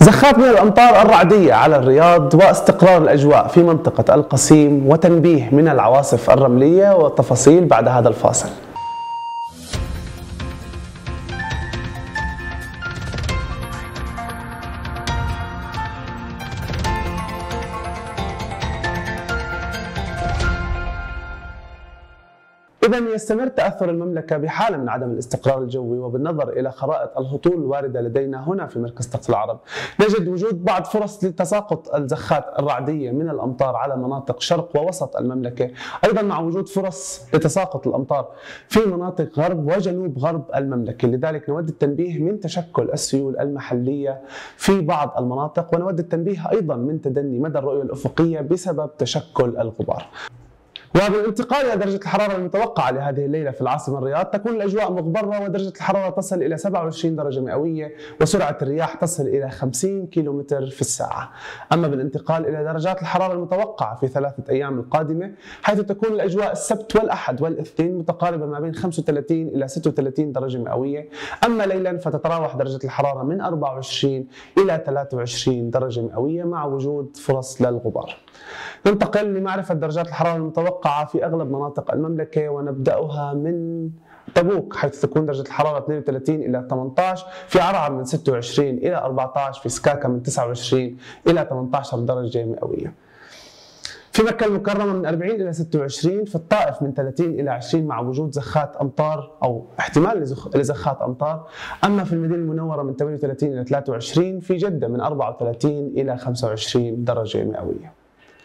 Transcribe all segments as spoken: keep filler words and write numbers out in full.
زخات من الأمطار الرعدية على الرياض واستقرار الأجواء في منطقة القصيم وتنبيه من العواصف الرملية والتفاصيل بعد هذا الفاصل. إذا يستمر تأثر المملكة بحالة من عدم الاستقرار الجوي، وبالنظر إلى خرائط الهطول الواردة لدينا هنا في مركز طقس العرب نجد وجود بعض فرص لتساقط الزخات الرعدية من الأمطار على مناطق شرق ووسط المملكة، أيضا مع وجود فرص لتساقط الأمطار في مناطق غرب وجنوب غرب المملكة. لذلك نود التنبيه من تشكل السيول المحلية في بعض المناطق، ونود التنبيه أيضا من تدني مدى الرؤية الأفقية بسبب تشكل الغبار. وبالانتقال إلى درجة الحرارة المتوقعة لهذه الليلة في العاصمة الرياض، تكون الأجواء مغبرة ودرجة الحرارة تصل إلى سبعة وعشرين درجة مئوية وسرعة الرياح تصل إلى خمسين كيلومتر في الساعة. أما بالانتقال إلى درجات الحرارة المتوقعة في ثلاثة أيام القادمة، حيث تكون الأجواء السبت والأحد والاثنين متقاربة ما بين خمسة وثلاثين إلى ستة وثلاثين درجة مئوية، أما ليلا فتتراوح درجة الحرارة من أربعة وعشرين إلى ثلاثة وعشرين درجة مئوية مع وجود فرص للغبار. ننتقل لمعرفة درجات الحرارة المتوقعة في أغلب مناطق المملكة، ونبدأها من تبوك حيث تكون درجة الحرارة اثنين وثلاثين إلى ثمانية عشر، في عرعر من ستة وعشرين إلى أربعة عشر، في سكاكا من تسعة وعشرين إلى ثمانية عشر درجة مئوية. في مكة المكرمة من أربعين إلى ستة وعشرين، في الطائف من ثلاثين إلى عشرين مع وجود زخات أمطار أو احتمال لزخات أمطار، أما في المدينة المنورة من ثمانية وثلاثين إلى ثلاثة وعشرين، في جدة من أربعة وثلاثين إلى خمسة وعشرين درجة مئوية.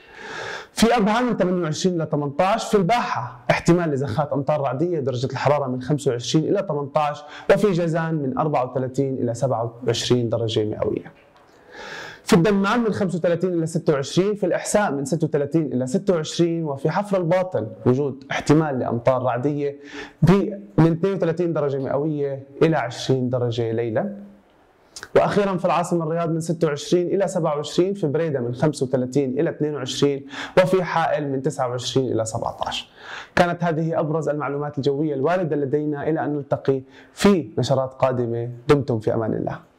في أربعان من ثمانية وعشرين إلى ثمانية عشر، في الباحة احتمال لزخات أمطار رعدية درجة الحرارة من خمسة وعشرين إلى ثمانية عشر، وفي جازان من أربعة وثلاثين إلى سبعة وعشرين درجة مئوية. في الدمام من خمسة وثلاثين إلى ستة وعشرين، في الإحساء من ستة وثلاثين إلى ستة وعشرين، وفي حفر الباطن وجود احتمال لأمطار رعدية من اثنين وثلاثين درجة مئوية إلى عشرين درجة ليلا. واخيرا في العاصمه الرياض من ستة وعشرين الى سبعة وعشرين، في بريده من خمسة وثلاثين الى اثنين وعشرين، وفي حائل من تسعة وعشرين الى سبعة عشر. كانت هذه ابرز المعلومات الجويه الوارده لدينا، الى ان نلتقي في نشرات قادمه. دمتم في امان الله.